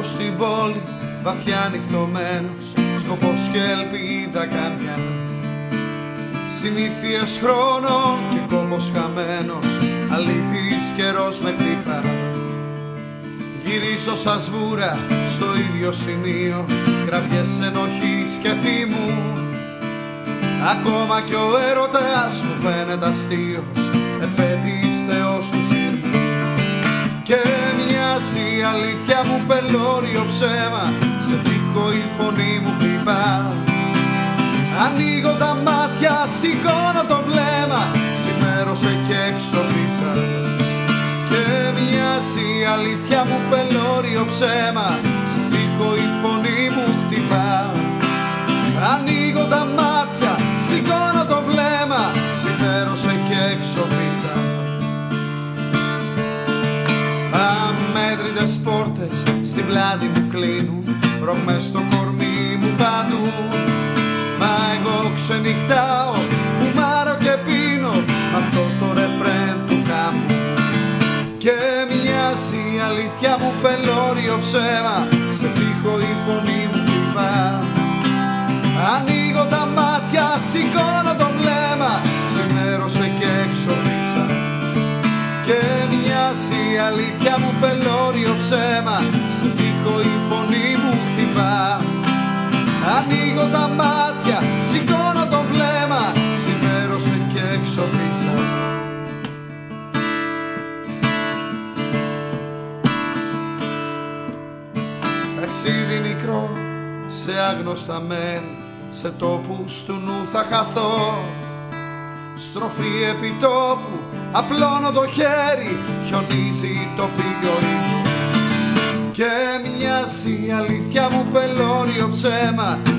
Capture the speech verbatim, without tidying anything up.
στην πόλη βαθιά νυχτωμένος, σκοπός και ελπίδα καμιά. Συνήθειες χρόνων και κόμβος χαμένος, αλήθης καιρός με χτυπά. Γυρίζω σαν σβούρα στο ίδιο σημείο, κραυγές ενοχής και θυμού. Ακόμα κι ο έρωτας μου φαίνεται αστείος, επέτης θεός του σειρμού. Και μοιάζει η αλήθεια μου πελώριο ψέμα, σε τείχο η φωνή μου χτυπά. Ανοίγω τα μάτια, σηκώνω το βλέμμα, ξημέρωσε και εξοπλίσα. Και μοιάζει η αλήθεια μου πελώριο ψέμα, σε τείχο η φωνή μου χτυπά. Ανοίγω τα μάτια, σηκώνω το βλέμμα, ξημέρωσε και εξοπλίσα. Αμέτρητες πόρτες στην πλάτη μου κλείνουν, ρογμές στο κορμί μου παντού. Μα εγώ ξενυχτάω, φουμάρω και πίνω αυτό το ρεφρέν του χαμού. Και μοιάζει η αλήθεια μου πελώριο ψέμα, σε τείχο η φωνή μου χτυπά. Ανοίγω τα μάτια, σηκώνω το βλέμμα, ξημέρωσε και εξοπλίσα. Και μοιάζει η αλήθεια μου πελώριο ψέμα, σε τείχο η φωνή μου χτυπά. Ανοίγω τα μάτια, σηκώνω το βλέμμα, ξημέρωσε και εξοπλίσα. Ταξίδι μικρό σε άγνωστα μέρη, σε τόπους του νου θα χαθώ. Στροφή επιτόπου, απλώνω το χέρι, χιονίζει το πηγιορίδιο. Και μοιάζει η αλήθεια μου πελώριο ψέμα,